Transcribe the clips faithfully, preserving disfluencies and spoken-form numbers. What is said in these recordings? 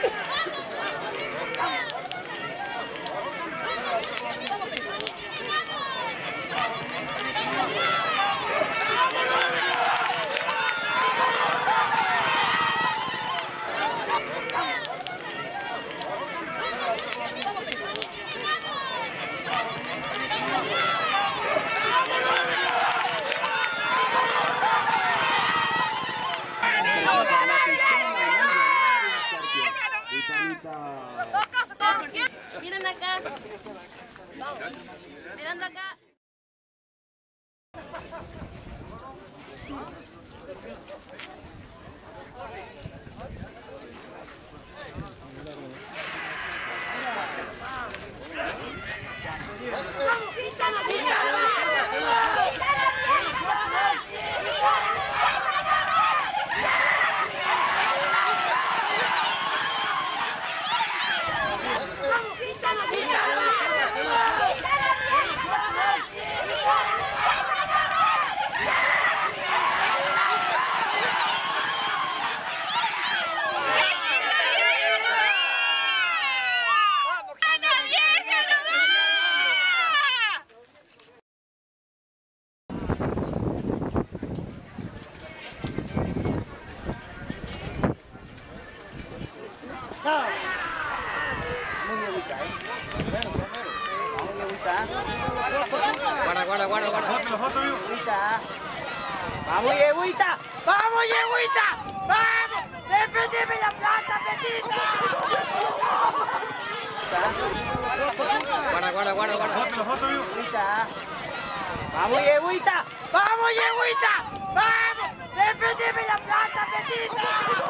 Miren acá. Mirando acá. Guarda, guarda, guarda, guarda. Vamos, Yeguita. Vamos, Yeguita. Vamos. Defendeme la plata, Petita. Guarda, guarda, guarda, guarda. Vamos, Yeguita. Vamos, Yeguita. Vamos. Defendeme la plata, Petita.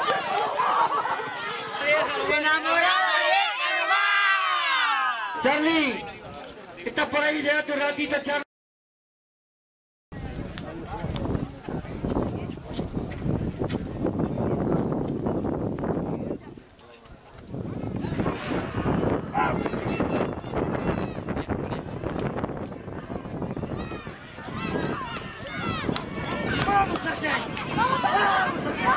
Enamorada, déjalo más. Charlie, ¿estás por ahí? Llegate un ratito, Charlie. ¡Vamos allá! ¡Vamos allá!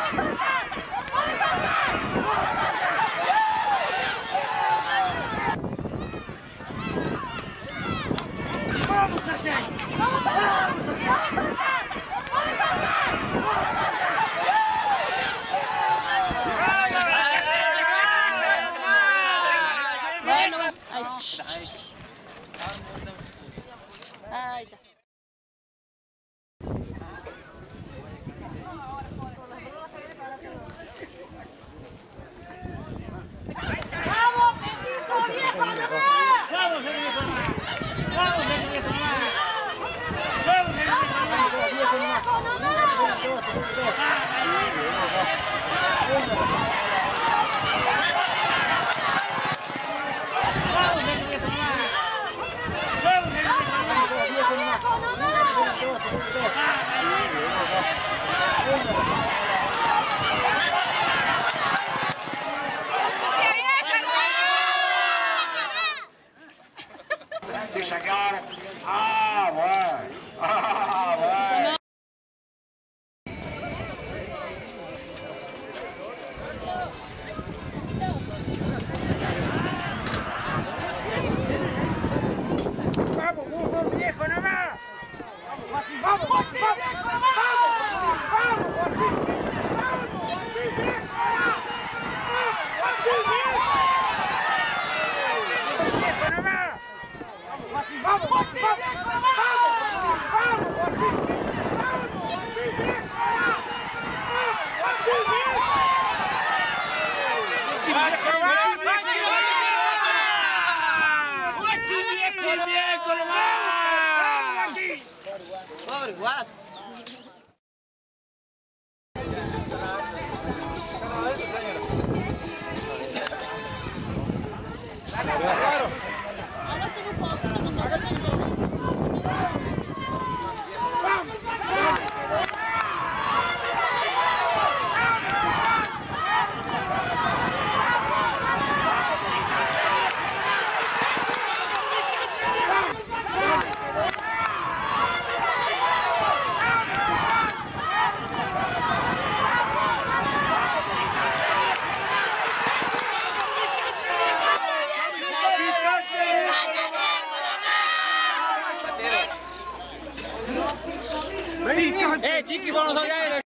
¡Vamos allá! ¡Vamos allá! Bueno, ay, shh, shh. Ay, ya. ¡Vamos, Petito, viejo, nomás! ¡Vamos, el viejo nomás! ¡Vamos, el viejo nomás! ¡Vamos, el viejo nomás! De sacar. Ah, bueno. Ah, bueno. Vamos, bufo viejo nomás. Vamos, vamos, vamos, vamos, vamos, vamos, Vamos, vamos, Pobre guas. Agáchate un poco, no te agáchate. Eh, chiqui, vamos allá.